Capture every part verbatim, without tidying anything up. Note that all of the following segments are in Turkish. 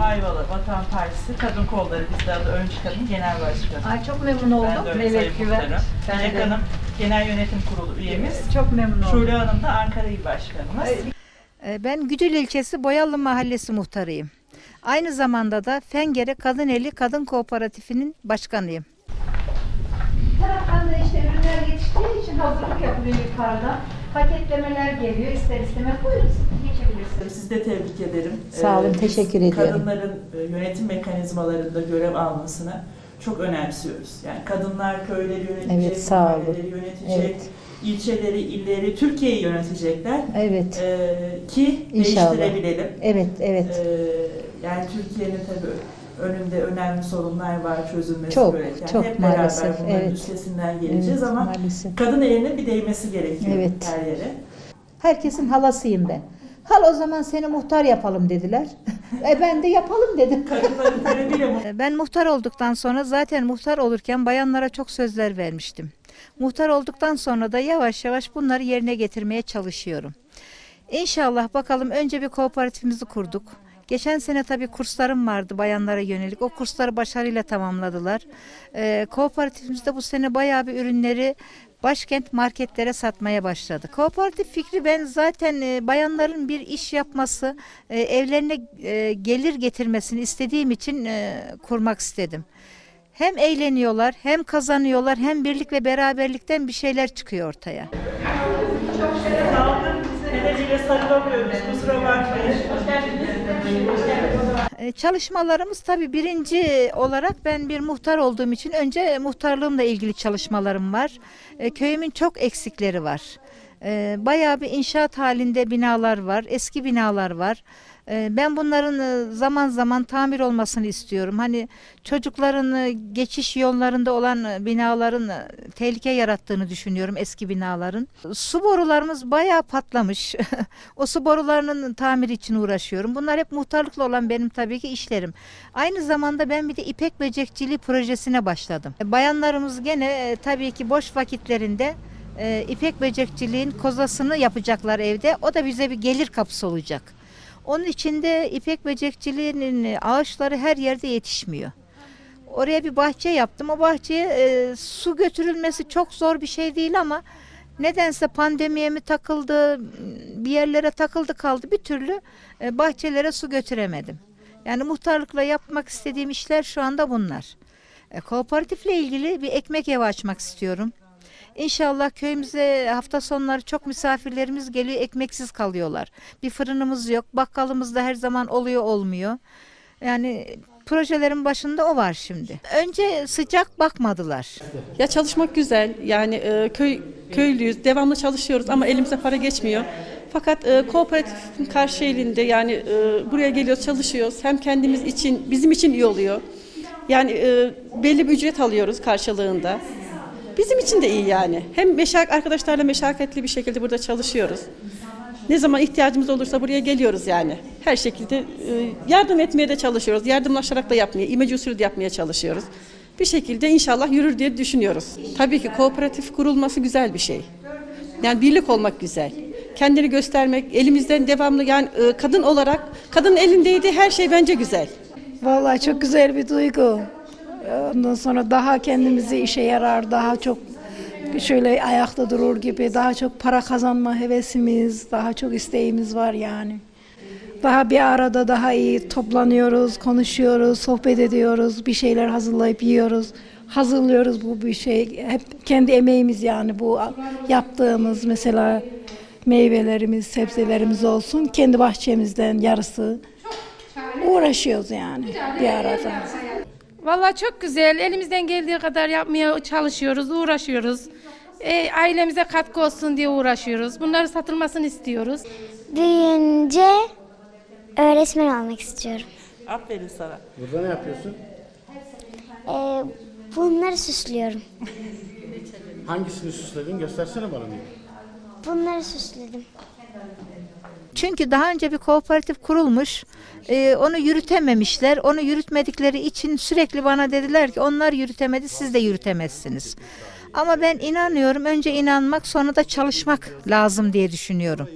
Ayvalı Vatan Partisi Kadın Kolları, bizde adı Öncü Kadın Genel Başkanı. Ay, çok memnun oldum. Ben de öyle Sayın Muhtarım. Dilek Hanım Genel Yönetim Kurulu üyemiz. Çok memnun oldum. Şule Hanım da Ankara İl Başkanımız. Ben Güdül ilçesi Boyalı Mahallesi muhtarıyım. Aynı zamanda da Fengeri Kadın Eli Kadın Kooperatifi'nin başkanıyım. Bir taraftan da işte ürünler yetiştiği için hazırlık yapılıyor yukarıda. Paketlemeler geliyor ister istemez. Buyurun siz geçebilirsiniz. Sizi de tebrik ederim. Sağ olun, Ee, teşekkür ediyorum. Kadınların yönetim mekanizmalarında görev almasını çok önemsiyoruz. Yani kadınlar köyleri yönetecek, Evet, sağ olun. mahalleleri yönetecek, Evet. ilçeleri, illeri, Türkiye'yi yönetecekler. Evet. Ee, ki İnşallah. değiştirebilelim. Evet, evet. Ee, yani Türkiye'nin tabii önünde önemli sorunlar var çözülmesi Çok, gereken. çok Hep beraber maalesef, bunların evet. üstesinden geleceğiz Evet, ama maalesef. kadın eline bir değmesi gerekiyor Evet. her yere. Herkesin halasıyım ben. Hal o zaman seni muhtar yapalım dediler. e ben de yapalım dedim. Kadınların talebiyle mu? Ben muhtar olduktan sonra zaten muhtar olurken bayanlara çok sözler vermiştim. Muhtar olduktan sonra da yavaş yavaş bunları yerine getirmeye çalışıyorum. İnşallah bakalım, önce bir kooperatifimizi kurduk. Geçen sene tabii kurslarım vardı bayanlara yönelik. O kursları başarıyla tamamladılar. Ee, kooperatifimizde bu sene bayağı bir ürünleri başkent marketlere satmaya başladı. Kooperatif fikri, ben zaten e, bayanların bir iş yapması, e, evlerine e, gelir getirmesini istediğim için e, kurmak istedim. Hem eğleniyorlar, hem kazanıyorlar, hem birlik ve beraberlikten bir şeyler çıkıyor ortaya. Sağ olun. Nedeniyle sarılamıyoruz. Kusura bakmayın. E, Çalışmalarımız tabii, birinci olarak ben bir muhtar olduğum için önce muhtarlığımla ilgili çalışmalarım var. E, Köyümün çok eksikleri var. E, Bayağı bir inşaat halinde binalar var, eski binalar var. E, Ben bunların e, zaman zaman tamir olmasını istiyorum. Hani çocukların e, geçiş yollarında olan e, binaların e, tehlike yarattığını düşünüyorum, eski binaların. Su borularımız bayağı patlamış. O su borularının tamiri için uğraşıyorum. Bunlar hep muhtarlıkla olan benim tabii ki işlerim. Aynı zamanda ben bir de ipek böcekçiliği projesine başladım. Bayanlarımız gene e, tabii ki boş vakitlerinde e, ipek böcekçiliğin kozasını yapacaklar evde. O da bize bir gelir kapısı olacak. Onun için de ipek böcekçiliğinin ağaçları her yerde yetişmiyor. Oraya bir bahçe yaptım. O bahçeye e, su götürülmesi çok zor bir şey değil ama nedense pandemiye mi takıldı, bir yerlere takıldı kaldı, bir türlü e, bahçelere su götüremedim. Yani muhtarlıkla yapmak istediğim işler şu anda bunlar. E, kooperatifle ilgili bir ekmek evi açmak istiyorum. İnşallah köyümüze hafta sonları çok misafirlerimiz geliyor, ekmeksiz kalıyorlar. Bir fırınımız yok, bakkalımız da her zaman oluyor olmuyor. Yani projelerin başında o var şimdi. Önce sıcak bakmadılar. Ya çalışmak güzel, yani e, köy köylüyüz, devamlı çalışıyoruz ama elimize para geçmiyor. Fakat e, kooperatifin karşı elinde, yani e, buraya geliyoruz, çalışıyoruz. Hem kendimiz için, bizim için iyi oluyor. Yani e, belli bir ücret alıyoruz karşılığında. Bizim için de iyi yani. Hem meşak arkadaşlarla meşakkatli bir şekilde burada çalışıyoruz. Ne zaman ihtiyacımız olursa buraya geliyoruz yani. Her şekilde e, yardım etmeye de çalışıyoruz. Yardımlaşarak da yapmaya, imece usulü de yapmaya çalışıyoruz. Bir şekilde inşallah yürür diye düşünüyoruz. Tabii ki kooperatif kurulması güzel bir şey. Yani birlik olmak güzel. Kendini göstermek, elimizden devamlı, yani e, kadın olarak, kadının elindeydi her şey bence güzel. Vallahi çok güzel bir duygu. Ondan sonra daha kendimizi işe yarar, daha çok şöyle ayakta durur gibi, daha çok para kazanma hevesimiz, daha çok isteğimiz var yani. Daha bir arada daha iyi toplanıyoruz, konuşuyoruz, sohbet ediyoruz, bir şeyler hazırlayıp yiyoruz. Hazırlıyoruz bu bir şey. Hep kendi emeğimiz yani bu yaptığımız, mesela meyvelerimiz, sebzelerimiz olsun. Kendi bahçemizden yarısı uğraşıyoruz yani bir arada. Vallahi çok güzel. Elimizden geldiği kadar yapmaya çalışıyoruz, uğraşıyoruz. E, ailemize katkı olsun diye uğraşıyoruz. Bunları satılmasını istiyoruz. Büyüyünce öğretmen olmak istiyorum. Aferin sana. Burada ne yapıyorsun? Ee, bunları süslüyorum. Hangisini süsledin? Göstersene bana bir. Bunları süsledim. Çünkü daha önce bir kooperatif kurulmuş, e, onu yürütememişler. Onu yürütmedikleri için sürekli bana dediler ki onlar yürütemedi, siz de yürütemezsiniz. Ama ben inanıyorum, önce inanmak sonra da çalışmak lazım diye düşünüyorum.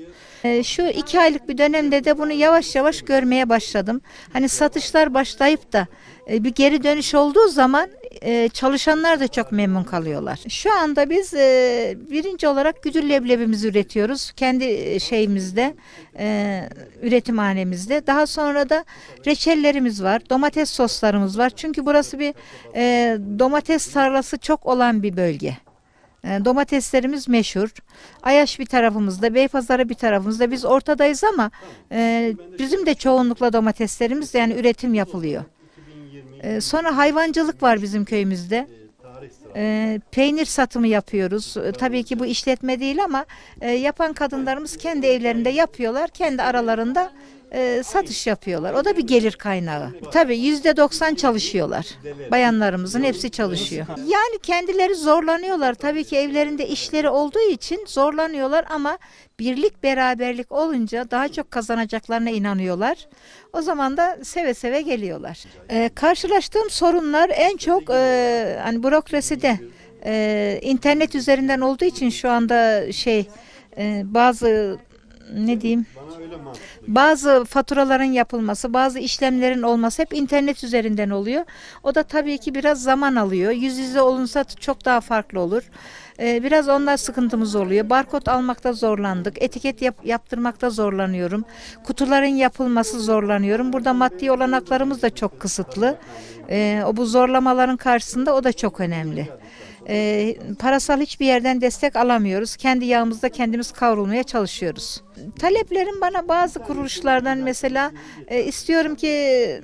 E, şu iki aylık bir dönemde de bunu yavaş yavaş görmeye başladım. Hani satışlar başlayıp da e, bir geri dönüş olduğu zaman e, çalışanlar da çok memnun kalıyorlar. Şu anda biz e, birinci olarak güdül leblebimizi üretiyoruz. Kendi şeyimizde, e, üretimhanemizde. Daha sonra da reçellerimiz var, domates soslarımız var. Çünkü burası bir e, domates tarlası çok olan bir bölge. Domateslerimiz meşhur. Ayaş bir tarafımızda, Beypazarı bir tarafımızda. Biz ortadayız ama e, bizim de çoğunlukla domateslerimiz yani üretim yapılıyor. E, sonra hayvancılık var bizim köyümüzde. E, peynir satımı yapıyoruz. E, tabii ki bu işletme değil ama e, yapan kadınlarımız kendi evlerinde yapıyorlar. Kendi aralarında e, satış yapıyorlar. O da bir gelir kaynağı. Tabii yüzde doksan çalışıyorlar. Bayanlarımızın hepsi çalışıyor. Yani kendileri zorlanıyorlar. Tabii ki evlerinde işleri olduğu için zorlanıyorlar ama birlik beraberlik olunca daha çok kazanacaklarına inanıyorlar. O zaman da seve seve geliyorlar. E, karşılaştığım sorunlar en çok e, hani bürokraside e, internet üzerinden olduğu için şu anda şey e, bazı ne diyeyim bazı faturaların yapılması, bazı işlemlerin olması hep internet üzerinden oluyor. O da tabii ki biraz zaman alıyor. Yüz yüze olunsa çok daha farklı olur. Ee, biraz onlar sıkıntımız oluyor. Barkod almakta zorlandık. Etiket yap, yaptırmakta zorlanıyorum. Kutuların yapılması zorlanıyorum. Burada maddi olanaklarımız da çok kısıtlı. Ee, o bu zorlamaların karşısında o da çok önemli. E, parasal hiçbir yerden destek alamıyoruz. Kendi yağımızda kendimiz kavrulmaya çalışıyoruz. Taleplerim bana bazı kuruluşlardan mesela e, istiyorum ki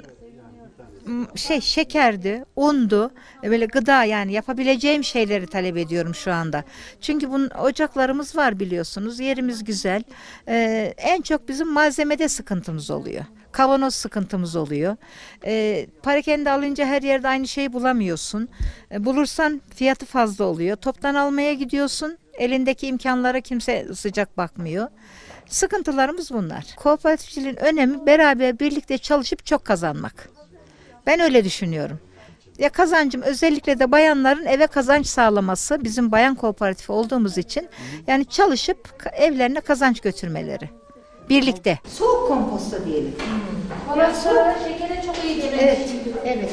şey şekerdi, undu, böyle gıda yani yapabileceğim şeyleri talep ediyorum şu anda. Çünkü bunun ocaklarımız var biliyorsunuz. Yerimiz güzel. E, en çok bizim malzemede sıkıntımız oluyor. Kavanoz sıkıntımız oluyor. E, parakende alınca her yerde aynı şeyi bulamıyorsun. E, bulursan fiyatı fazla oluyor. Toptan almaya gidiyorsun. Elindeki imkanlara kimse sıcak bakmıyor. Sıkıntılarımız bunlar. Kooperatifçiliğin önemi beraber birlikte çalışıp çok kazanmak. Ben öyle düşünüyorum. Ya kazancım özellikle de bayanların eve kazanç sağlaması bizim bayan kooperatifi olduğumuz için yani çalışıp evlerine kazanç götürmeleri. Birlikte. Soğuk komposta diyelim. Ondan sonra şekere çok iyi gelir. Evet, evet.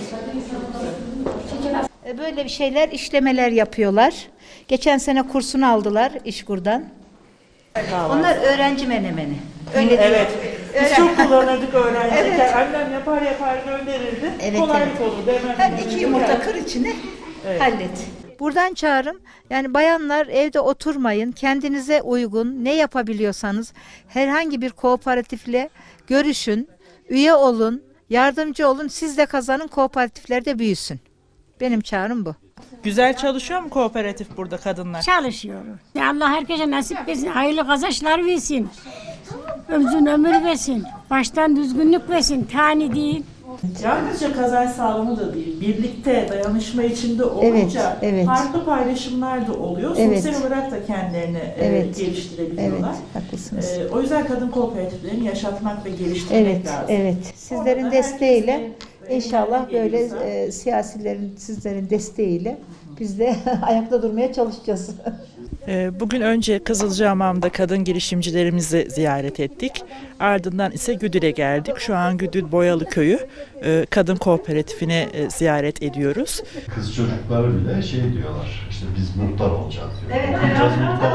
Böyle bir şeyler, işlemeler yapıyorlar. Geçen sene kursunu aldılar İşkur'dan. Onlar öğrenci menemeni. Öyle evet. Biz Öğren- çok kullanırdık öğrenciyken. Evet. Annem yapar yapar gönderirdi. Evet, Kolaylık evet. olurdu. Hemen Hem iki yumurta kır içine Evet. hallet. Buradan çağrım yani bayanlar evde oturmayın. Kendinize uygun ne yapabiliyorsanız herhangi bir kooperatifle görüşün. Üye olun. Yardımcı olun. Siz de kazanın. Kooperatifler de büyüsün. Benim çağrım bu. Güzel çalışıyor mu kooperatif burada kadınlar? Çalışıyoruz. Ya Allah herkese nasip etsin. Hayırlı kazançlar versin. Ömrün ömür versin. Baştan düzgünlük versin. Tani değil. Yalnızca kazanç sağlamı da değil, birlikte dayanışma içinde olunca Evet, evet. farklı paylaşımlar da oluyor. Evet. Sosyal olarak da kendilerini Evet. e, geliştirebiliyorlar. Evet, haklısınız. E, o yüzden kadın kooperatiflerini yaşatmak ve geliştirmek Evet, lazım. evet. Sizlerin Orada desteğiyle herkes de inşallah böyle elinden geliyorsa- e, siyasilerin, sizlerin desteğiyle biz de ayakta durmaya çalışacağız. Bugün önce Kızılcahamam'da kadın girişimcilerimizi ziyaret ettik. Ardından ise Güdül'e geldik. Şu an Güdül Boyalı Köyü kadın kooperatifini ziyaret ediyoruz. Kız çocukları bile şey diyorlar, işte biz muhtar olacağız diyor. Evet, olacağız, muhtar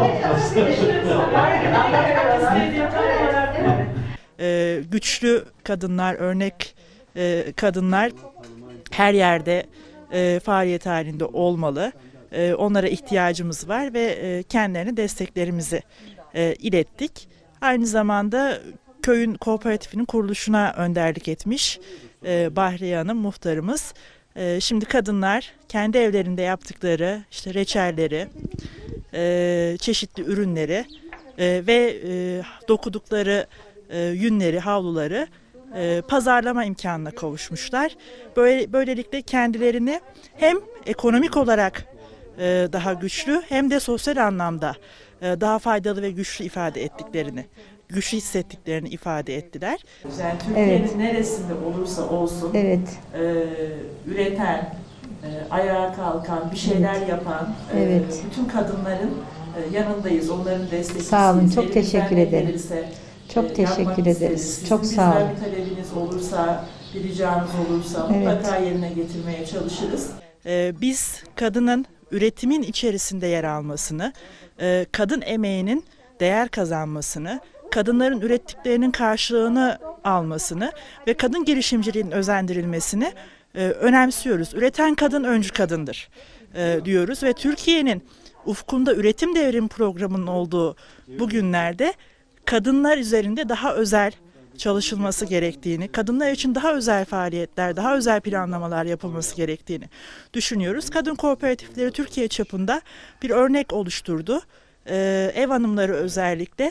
olacağız. Güçlü kadınlar, örnek kadınlar her yerde faaliyet halinde olmalı. Onlara ihtiyacımız var ve kendilerine desteklerimizi ilettik. Aynı zamanda köyün kooperatifinin kuruluşuna önderlik etmiş Bahriye Hanım muhtarımız. Şimdi kadınlar kendi evlerinde yaptıkları işte reçelleri, çeşitli ürünleri ve dokudukları yünleri, havluları pazarlama imkanına kavuşmuşlar. Böyle, böylelikle kendilerini hem ekonomik olarak daha güçlü hem de sosyal anlamda daha faydalı ve güçlü ifade ettiklerini, güçlü hissettiklerini ifade ettiler. Yani Türkiye'nin Evet. neresinde olursa olsun Evet. e, üreten, e, ayağa kalkan, bir şeyler yapan e, Evet. bütün kadınların e, yanındayız, onların destekçisiyiz. Sağ olun, çok Elimizden teşekkür ne ederim. gelirse, Çok e, teşekkür yapmak ederiz. isteriz. Sizin Çok sağ bizden olun. bir talebiniz olursa, bir ricanız olursa Evet. mutlaka yerine getirmeye çalışırız. Ee, biz kadının üretimin içerisinde yer almasını, e, kadın emeğinin değer kazanmasını, kadınların ürettiklerinin karşılığını almasını ve kadın girişimciliğinin özendirilmesini e, önemsiyoruz. Üreten kadın öncü kadındır e, diyoruz ve Türkiye'nin ufkunda üretim devrim programının olduğu bu günlerde kadınlar üzerinde daha özel çalışılması gerektiğini, kadınlar için daha özel faaliyetler, daha özel planlamalar yapılması gerektiğini düşünüyoruz. Kadın kooperatifleri Türkiye çapında bir örnek oluşturdu. Ee, ev hanımları özellikle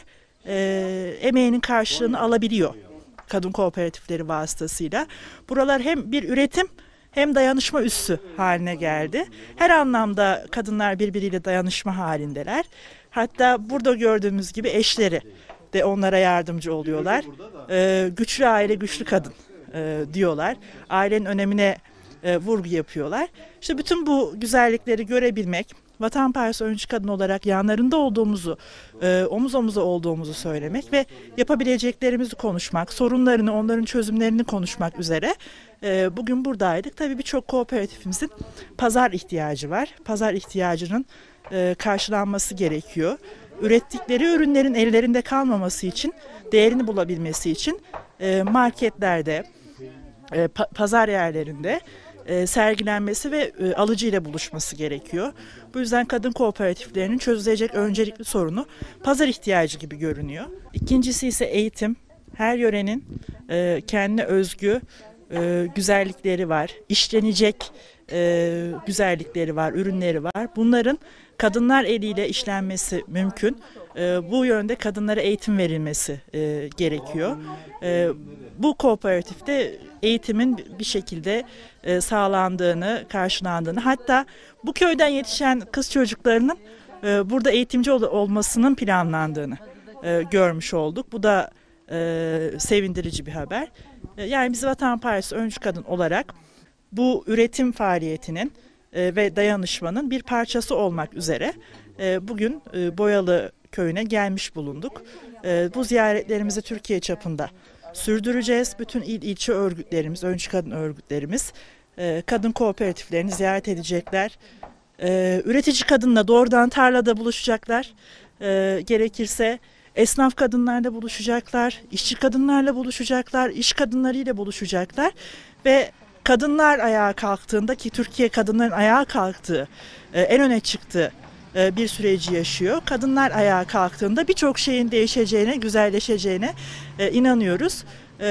e, emeğinin karşılığını alabiliyor kadın kooperatifleri vasıtasıyla. Buralar hem bir üretim hem dayanışma üssü haline geldi. Her anlamda kadınlar birbiriyle dayanışma halindeler. Hatta burada gördüğümüz gibi eşleri de onlara yardımcı oluyorlar. Ee, güçlü aile, güçlü kadın e, diyorlar. Ailenin önemine e, vurgu yapıyorlar. İşte bütün bu güzellikleri görebilmek, Vatan Partisi öncü kadın olarak yanlarında olduğumuzu, e, omuz omuza olduğumuzu söylemek ve yapabileceklerimizi konuşmak, sorunlarını, onların çözümlerini konuşmak üzere e, bugün buradaydık. Tabii birçok kooperatifimizin pazar ihtiyacı var. Pazar ihtiyacının e, karşılanması gerekiyor. Ürettikleri ürünlerin ellerinde kalmaması için, değerini bulabilmesi için e, marketlerde, e, pa- pazar yerlerinde e, sergilenmesi ve e, alıcı ile buluşması gerekiyor. Bu yüzden kadın kooperatiflerinin çözülecek öncelikli sorunu pazar ihtiyacı gibi görünüyor. İkincisi ise eğitim. Her yörenin e, kendine özgü e, güzellikleri var, işlenecek e, güzellikleri var, ürünleri var. Bunların kadınlar eliyle işlenmesi mümkün. E, bu yönde kadınlara eğitim verilmesi e, gerekiyor. E, bu kooperatifte eğitimin bir şekilde e, sağlandığını, karşılandığını, hatta bu köyden yetişen kız çocuklarının e, burada eğitimci ol- olmasının planlandığını e, görmüş olduk. Bu da e, sevindirici bir haber. E, yani biz Vatan Partisi öncü kadın olarak bu üretim faaliyetinin e, ve dayanışmanın bir parçası olmak üzere e, bugün e, Boyalı köyüne gelmiş bulunduk. E, bu ziyaretlerimizi Türkiye çapında sürdüreceğiz. Bütün il ilçe örgütlerimiz, öncü kadın örgütlerimiz e, kadın kooperatiflerini ziyaret edecekler. E, üretici kadınla doğrudan tarlada buluşacaklar. E, gerekirse esnaf kadınlarla buluşacaklar, işçi kadınlarla buluşacaklar, iş kadınlarıyla buluşacaklar ve kadınlar ayağa kalktığında, ki Türkiye kadınların ayağa kalktığı, en öne çıktığı bir süreci yaşıyor. Kadınlar ayağa kalktığında birçok şeyin değişeceğine, güzelleşeceğine inanıyoruz.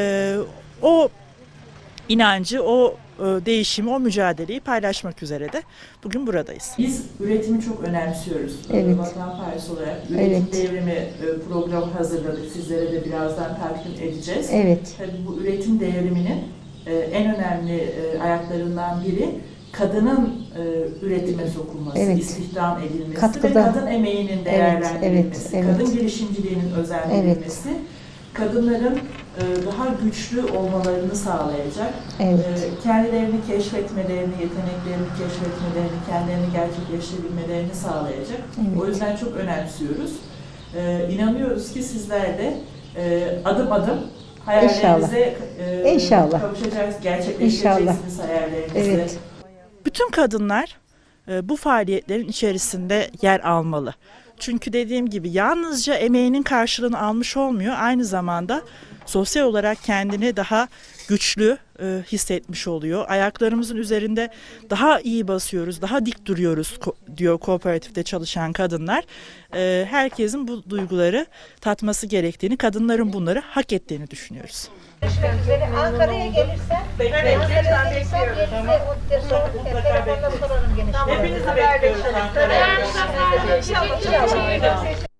O inancı, o değişimi, o mücadeleyi paylaşmak üzere de bugün buradayız. Biz üretimi çok önemsiyoruz. Evet. Vatan Partisi olarak üretim Evet. devrimi programı hazırladık. Sizlere de birazdan takdim edeceğiz. Evet. Tabii bu üretim devriminin en önemli ayaklarından biri kadının üretime sokulması, Evet. istihdam edilmesi Katkıda. ve kadın emeğinin değerlendirilmesi, evet, evet. kadın girişimciliğinin özendirilmesi, kadınların daha güçlü olmalarını sağlayacak, Evet. kendilerini keşfetmelerini, yeteneklerini keşfetmelerini, kendilerini gerçekleştirebilmelerini sağlayacak. Evet. O yüzden çok önemsiyoruz. İnanıyoruz ki sizler de adım adım hayallerinize e, İnşallah. kavuşacağız, gerçekleştireceksiniz hayallerinizi. Evet. Bütün kadınlar e, bu faaliyetlerin içerisinde yer almalı. Çünkü dediğim gibi yalnızca emeğinin karşılığını almış olmuyor, aynı zamanda sosyal olarak kendini daha güçlü e, hissetmiş oluyor. Ayaklarımızın üzerinde daha iyi basıyoruz, daha dik duruyoruz ko- diyor kooperatifte çalışan kadınlar. E, herkesin bu duyguları tatması gerektiğini, kadınların bunları hak ettiğini düşünüyoruz. Ankara'ya gelirsen, Ankara'ya gelirsen yerinize o telefonla sorarım gene. Hepinizi bekliyoruz Ankara'ya. İnşallah.